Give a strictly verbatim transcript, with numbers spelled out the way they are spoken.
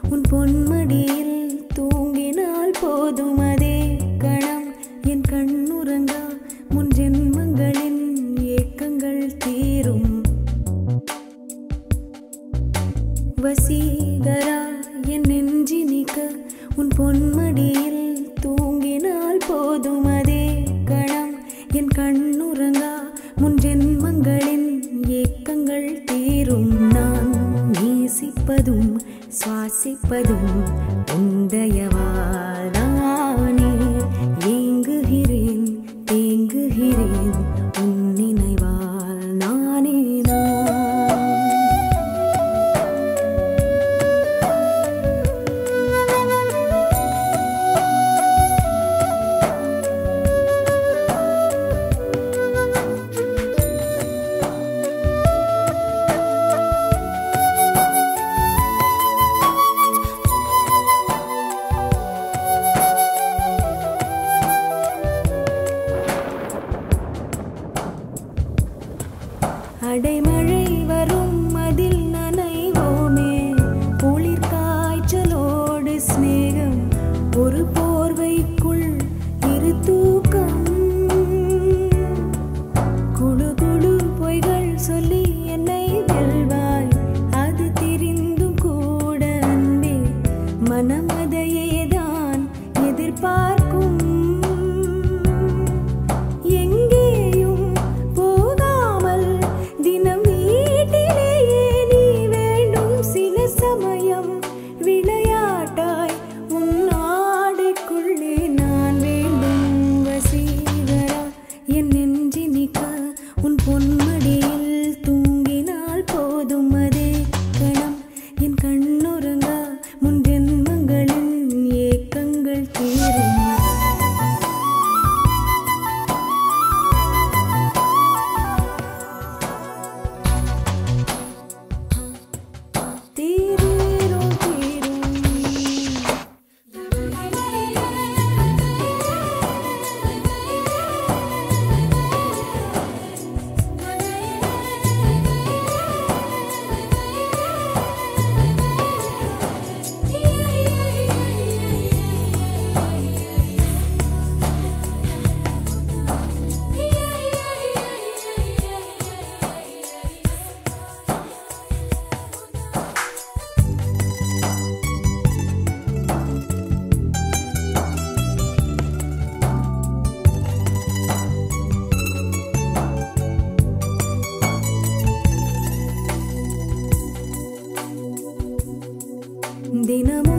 உன் பொன்மடியில் தூங்கினால் போதும் அதே கணம் என் கண்ணுறங்கா முன் ஜென்மங்களின் ஏக்கங்கள் தீரும். வசீகரா என் நெஞ்சினிக்க உன் பொன்மடியில் தூங்கினால் போதும் அதே கணம் என் கண்ணுறங்கா முன் ஜென்மங்களின் ஏக்கங்கள் தீரும். நான் நேசிப்பதும் சுவாசிப்பதும் உந்தயவாதானே. ஏங்குகிறேன் தேங்குகிறேன் உன் நினைவால் நானே நான். அடைமழை வரும் அதில் நனைவோமே. குளிர் காய்ச்சலோடு சிநேகம் ஒரு போர்வைக்குள் இரு தூக்கம். குழு குழு பொய்கள் சொல்லி என்னை வெல்வாய். அது தெரிந்தும் கூட அன்பே மனம் அதையேதான் எதிர்பார்க்கும். விளையாட்டாய் உன் ஆடைக்குள்ளே நான் வேண்டும். வசீகரா என் நெஞ்சினிக்க உன் பொன்மடியில் தூங்கினால் போதும் அதே கணம் என் கண்ணுறங்கா முன் ஜென்மங்களின் ஏக்கங்கள் தீரும். தினமும்